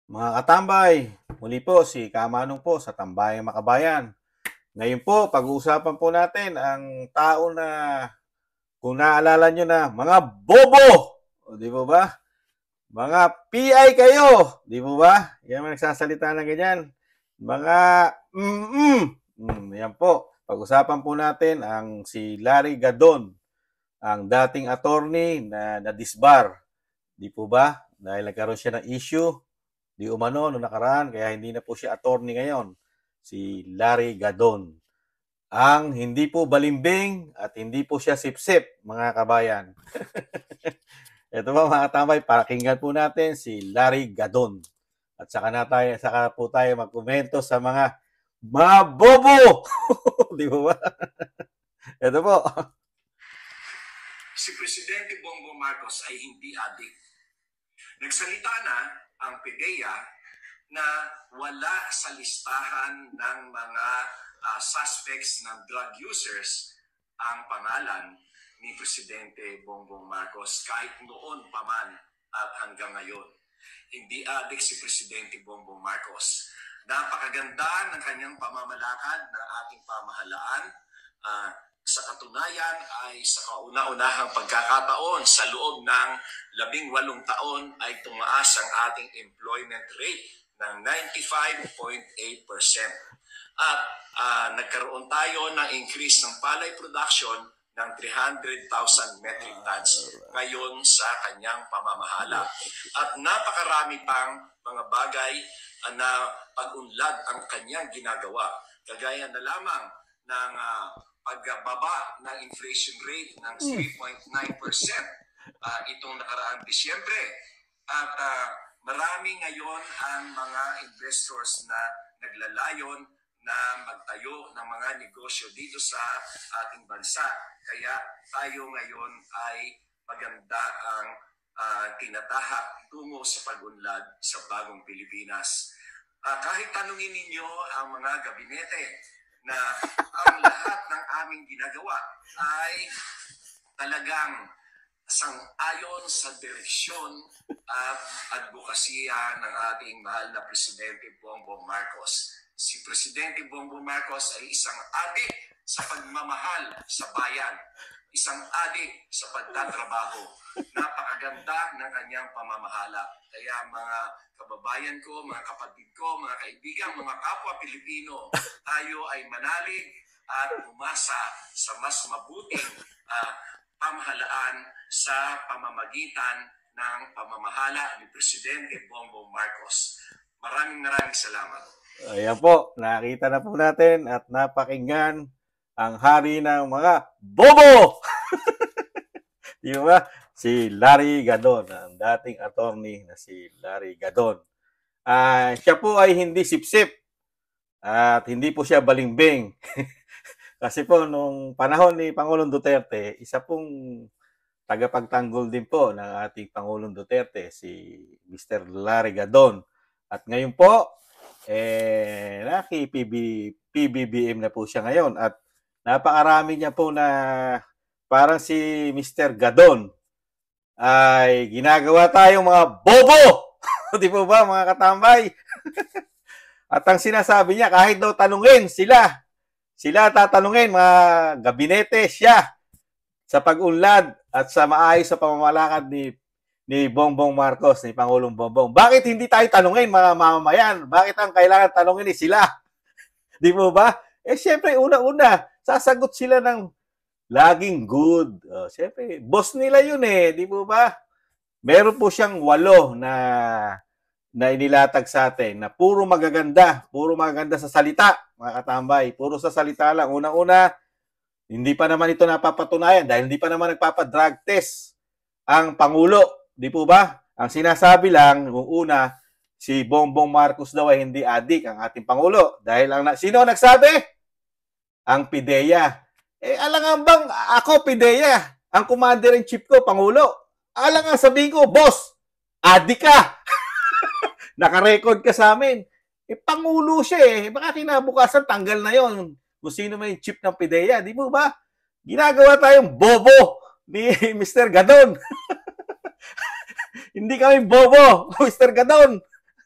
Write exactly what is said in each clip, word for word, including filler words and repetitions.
Mga katambay, muli po si Kamanong po sa Tambayang Makabayan. Ngayon po, pag-uusapan po natin ang tao na, kung naalala nyo na, mga bobo! O, di po ba? Mga P I kayo! Di po ba? Yan ang nagsasalita ng ganyan. Mga mm-mm. Mm, yan po. Pag-usapan po natin ang si Larry Gadon, ang dating attorney na na-disbar. Di po ba? Dahil nagkaroon siya ng issue di umano noong nakaraan, kaya hindi na po siya attorney ngayon, si Larry Gadon. Ang hindi po balimbing at hindi po siya sipsip, mga kabayan. Ito ba mga tambay, pakinggan po natin si Larry Gadon. At saka na tayo, saka po tayo magkomento sa mga mabobo! Di ba ba? Ito po. Si Presidente Bongbong Marcos ay hindi adik. Nagsalita na ang PDEA na wala sa listahan ng mga uh, suspects ng drug users ang pangalan ni Presidente Bongbong Marcos kahit noon pa man at hanggang ngayon. Hindi adik si Presidente Bongbong Marcos. Napakaganda ng kanyang pamamalakad ng ating pamahalaan. Uh, sa katunayan ay sa kauna-unahang pagkakataon sa loob ng labing walong taon ay tumaas ang ating employment rate ng ninety-five point eight percent. At uh, nagkaroon tayo ng increase ng palay production ng three hundred thousand metric tons ngayon sa kanyang pamamahala. At napakarami pang mga bagay na pag-unlad ang kanyang ginagawa. Kagaya na lamang ng uh, pagbaba ng inflation rate ng three point nine percent uh, itong nakaraang Disyembre. At uh, marami ngayon ang mga investors na naglalayon na magtayo ng mga negosyo dito sa ating bansa. Kaya tayo ngayon ay maganda ang uh, tinatahak tungo sa pag-unlad sa bagong Pilipinas. Uh, kahit tanungin ninyo ang mga gabinete na ang lahat ng aming ginagawa ay talagang sang-ayon sa direksyon at advokasya ng ating mahal na Presidente Bongbong Marcos. Si Presidente Bongbong Marcos ay isang adik sa pagmamahal sa bayan, isang adik sa pagtatrabaho. Napakaganda ng kanyang pamamahala. Kaya mga kababayan ko, mga kapatid ko, mga kaibigan, mga kapwa Pilipino, tayo ay manalig at umasa sa mas mabuting uh, pamahalaan sa pamamagitan ng pamamahala ni Presidente Bongbong Marcos. Maraming maraming salamat. Ayan po, nakita na po natin at napakinggan ang hari ng mga bobo! Di ba? Si Larry Gadon, ang dating attorney na si Larry Gadon. Uh, siya po ay hindi sipsip at hindi po siya balimbing. Kasi po, nung panahon ni Pangulong Duterte, isa pong tagapagtanggol din po ng ating Pangulong Duterte, si Mister Larry Gadon. At ngayon po, eh, naki-P B B M na po siya ngayon. At napakarami niya po na parang si Mister Gadon ay ginagawa tayong mga bobo! Di po ba, mga katambay? At ang sinasabi niya, kahit daw tanungin sila, sila tatanungin, mga gabinete, siya, sa pag-unlad at sa maayos sa pamamalakad ni, ni Bongbong Marcos, ni Pangulong Bongbong. Bakit hindi tayo tanungin, mga mamamayan? Bakit ang kailangan tanungin ni sila? Di po ba? Eh, siyempre, una-una, sasagot sila ng laging good. Uh, siyempre, boss nila yun eh, di po ba? Meron po siyang walo na na inilatag sa atin na puro magaganda, puro magaganda sa salita, mga katambay. Puro sa salita lang. Unang-una, hindi pa naman ito napapatunayan dahil hindi pa naman nagpapadrug test ang Pangulo. Di po ba? Ang sinasabi lang, kung una, si Bongbong Marcos daw ay hindi adik ang ating Pangulo. Dahil ang, sino ang nagsabi? Ang PDEA. Eh, alangan bang ako, PDEA, ang commander-in-chief ko, Pangulo? Alangan sabihin ko, boss, adik ka. Naka-record ka sa amin. Eh, Pangulo siya eh. Baka kinabukasan, tanggal na yon. Kung sino may chief ng PDEA. Di mo ba? Ginagawa tayong bobo ni Mister Gadon. Hindi kami bobo, Mister Gadon.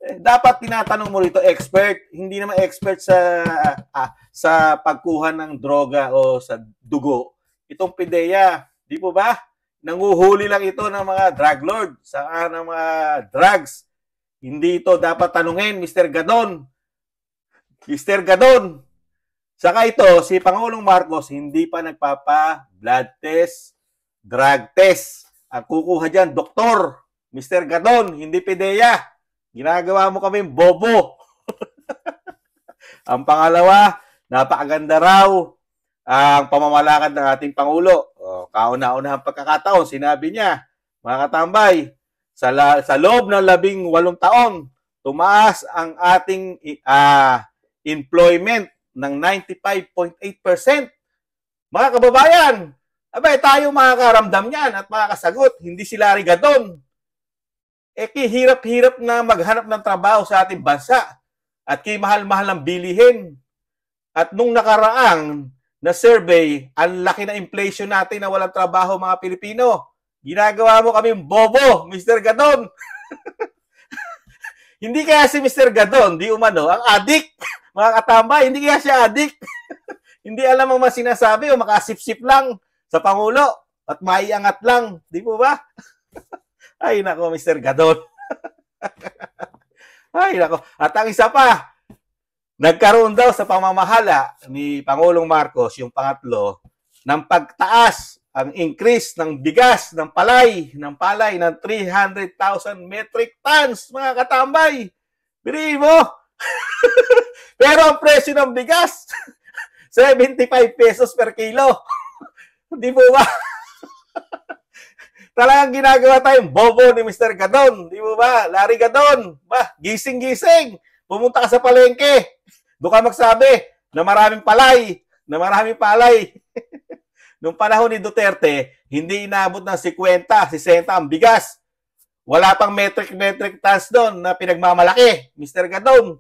Eh, dapat tinatanong mo rito, expert, hindi naman expert sa ah, sa pagkuha ng droga o sa dugo. Itong PIDEA, di po ba? Nanguhuli lang ito ng mga drug lord sa uh, ng mga drugs. Hindi ito dapat tanungin, Mister Gadon. Mister Gadon. Saka ito, si Pangulong Marcos hindi pa nagpapa-blood test, drug test. Ang kukuha dyan, doktor. Mister Gadon, hindi PIDEA. Ginagawa mo kaming bobo. Ang pangalawa, napakaganda raw ang pamamalakad ng ating Pangulo. O, kauna-una ang pagkakataon, sinabi niya, mga katambay, sa, la, sa loob ng labing walong taon, tumaas ang ating uh, employment ng ninety-five point eight percent. Mga kababayan, abay tayo makakaramdam niyan at makakasagot, hindi si Larry Gadon. Eh, hirap-hirap na maghanap ng trabaho sa ating bansa at kay mahal-mahal ng bilihin. At nung nakaraang na survey, ang laki na inflation natin na walang trabaho mga Pilipino. Ginagawa mo kaming bobo, Mister Gadon. Hindi kaya si Mister Gadon, di umano, ang adik, mga katambay, hindi kaya siya adik. Hindi alam ang mga sinasabi o makasip-sip lang sa Pangulo at maiangat lang. Di po ba? Ay, nako, Mister Gadon. Ay, nako. At ang isa pa, nagkaroon daw sa pamamahala ni Pangulong Marcos, yung pangatlo, ng pagtaas, ang increase ng bigas, ng palay, ng palay ng three hundred thousand metric tons, mga katambay. Bili mo. Pero ang presyo ng bigas, seventy-five pesos per kilo. Di po ba? Talagang ginagawa tayong bobo ni Mister Gadon. Di mo ba? Larry Gadon. Ba, gising-gising. Pumunta ka sa palengke. Doon ka magsabi na maraming palay. Na maraming palay. Noong panahon ni Duterte, hindi inabot ng fifty, sixty ang bigas. Wala pang metric-metric tons doon na pinagmamalaki. Mister Gadon.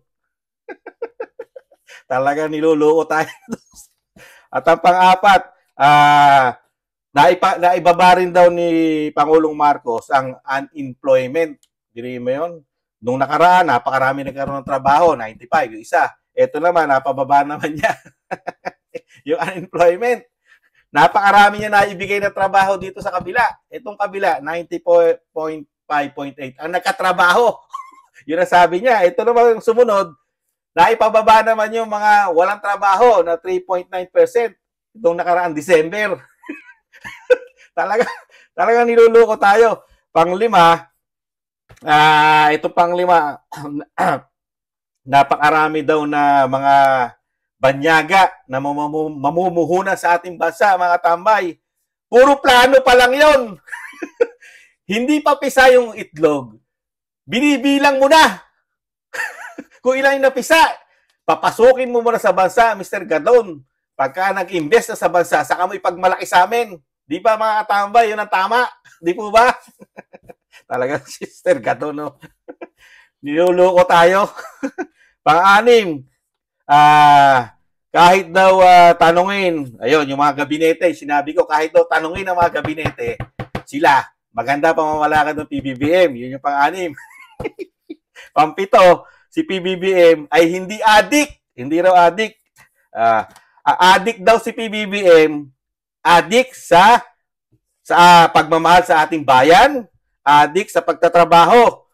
Talagang niluluko tayo. At ang pang-apat, ah... Uh, Naipa, naibaba rin daw ni Pangulong Marcos ang unemployment. Diri mo yun? Nung nakaraan, napakarami nagkaroon ng trabaho, ninety-five, yung isa. Ito naman, napababa naman niya. Yung unemployment. Napakarami niya naibigay na trabaho dito sa kabila. Itong kabila, ninety point five point eight. Ang nagkatrabaho. Yun ang sabi niya. Ito naman yung sumunod, naipababa naman yung mga walang trabaho na three point nine percent. Itong nakaraan December. Talaga, talaga niluluko tayo. Panglima, ah, uh, ito panglima, napakarami daw na mga banyaga na mamumuhunan sa ating bansa, mga tambay. Puro plano pa lang yon. Hindi pa pisa yung itlog. Binibilang mo na. Kung ilan yung napisa, papasukin mo muna sa bansa, Mister Gadon. Pagka nag-invest na sa bansa, saka mo ipagmalaki sa amin. Di ba mga katambay, yun ang tama? Di po ba? Talagang Mister Gadon, no? Niluluko tayo. Pang-anim, ah, kahit daw uh, tanungin, ayun, yung mga gabinete, sinabi ko, kahit daw tanungin ang mga gabinete, sila, maganda pamamalakad ng P B B M. Yun yung pang-anim. Pampito, si P B B M ay hindi adik. Hindi raw adik. Ah, uh, adik daw si P B B M, adik sa sa uh, pagmamahal sa ating bayan, adik sa pagtatrabaho.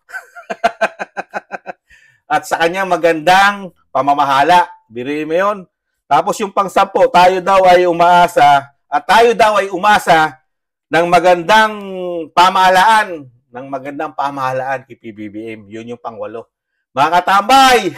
At sa kanyang magandang pamamahala. Biri mo yun. Tapos yung pang-sampo, tayo daw ay umaasa at tayo daw ay umasa ng magandang pamahalaan, ng magandang pamahalaan kay P B B M. Yun yung pangwalo. Mga katambay!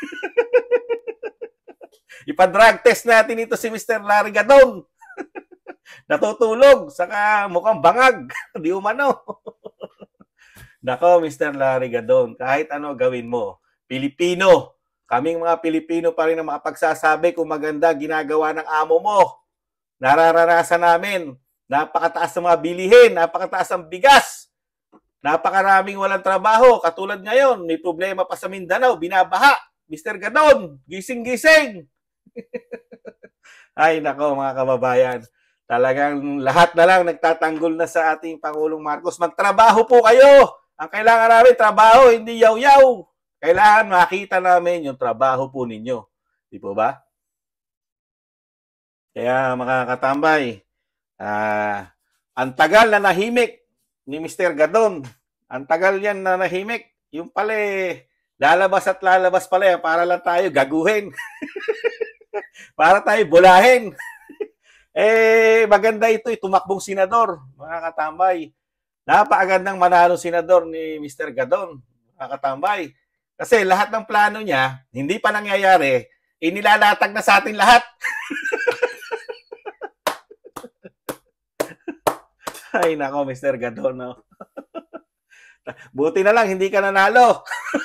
Ipa-drug test natin ito si Mister Larry Gadon. Natutulog, saka mukhang bangag. Di umano. Nako, Mister Larry Gadon, kahit ano gawin mo, Pilipino, kaming mga Pilipino pa rin ang makapagsasabi kung maganda ginagawa ng amo mo. Nararanasan namin, napakataas ng mga bilihin, napakataas ng bigas, napakaraming walang trabaho. Katulad ngayon, may problema pa sa Mindanao, binabaha. Mister Gadon, gising-gising. Ay, nako mga kababayan. Talagang lahat na lang nagtatanggol na sa ating Pangulong Marcos. Magtrabaho po kayo. Ang kailangan namin, trabaho, hindi yaw-yaw. Kailangan makita namin yung trabaho po ninyo. Di po ba? Kaya mga katambay, ah, ang tagal na nahimik ni mister Gadon. Ang tagal yan na nahimik. Yung pala eh, lalabas at lalabas pala yan para lang tayo gaguhin. Para tayo bulahin. Eh, maganda ito, eh, tumakbong senador, mga katambay. Napakagandang manalo senador ni mister Gadon, mga katambay. Kasi lahat ng plano niya, hindi pa nangyayari, inilalatag na sa atin lahat. Ay, nako, mister Gadon. No? Buti na lang, hindi ka nanalo.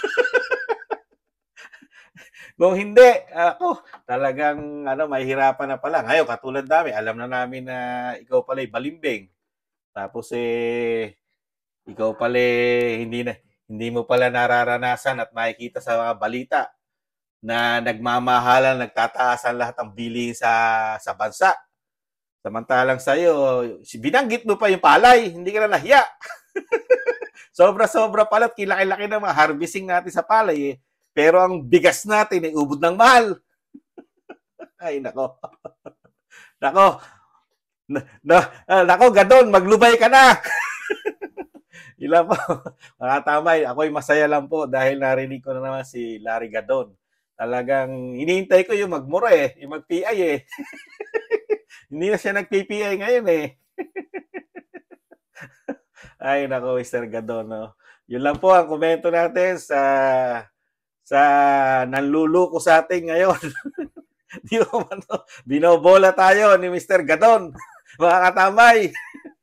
Kung hindi, ako, talagang ano, mahihirapan na pala. Ngayon, katulad namin, alam na namin na ikaw pala balimbing. Tapos eh, ikaw pala hindi na hindi mo pala nararanasan at makikita sa mga balita na nagmamahalan, nagtataasan lahat ng bilihin sa sa bansa. Samantalang sa'yo, binanggit mo pa yung palay, hindi ka na nahiya. Sobra-sobra pala at kilaki-laki na mga harvesting natin sa palay eh. Pero ang bigas natin ay ubod ng mahal. Ay, nako. Nako. Na, na, nako, Gadon, maglubay ka na. Ilan po. Mga tamay, ako'y masaya lang po dahil narinig ko na naman si Larry Gadon. Talagang hinihintay ko yung magmura eh, yung mag-P I eh. Hindi na siya nag-P P I ngayon eh. Ay, nako, mister Gadon. No? Yun lang po ang komento natin sa sa nanluluko sa atin ngayon. Di ko man to, binobola tayo ni mister Gadon. Mga katamay.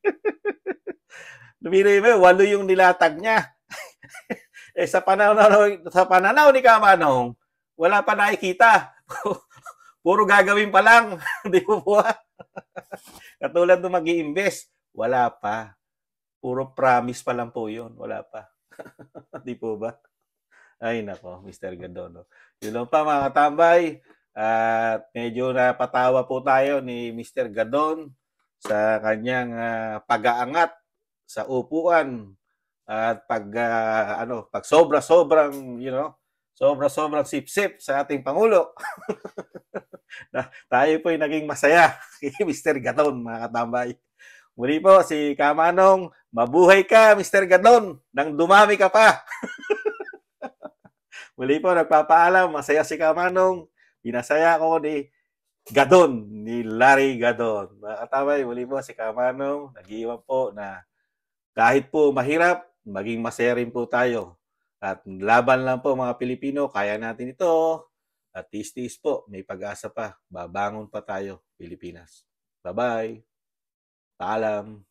Lumiri mo, walo yung nilatag niya. Eh sa pananaw sa pananaw ni Kamanong, wala pa nakikita. Puro gagawin pa lang, di po po. Katulad ng mag-i-invest, wala pa. Puro promise pa lang po 'yun, wala pa. Di po ba? Ay nako, mister Gadon. Yun lang pa mga katambay. At medyo napatawa po tayo ni mister Gadon sa kanyang uh, pag-aangat sa upuan at pag uh, ano, pag sobra-sobrang, you know, sobra-sobrang sip-sip sa ating pangulo. Na, tayo po ay naging masaya kay mister Gadon, mga katambay. Muli po si Kamanong, mabuhay ka mister Gadon, nang dumami ka pa. Muli po nagpapaalam, masaya si Kamanong. Pinasaya ko ni Gadon, ni Larry Gadon. Mga katamay, muli po si Kamanong, nag-iwan po na kahit po mahirap, maging masaya rin po tayo. At laban lang po mga Pilipino, kaya natin ito. At tiis-tiis po, may pag-asa pa. Babangon pa tayo, Pilipinas. Bye-bye. Paalam.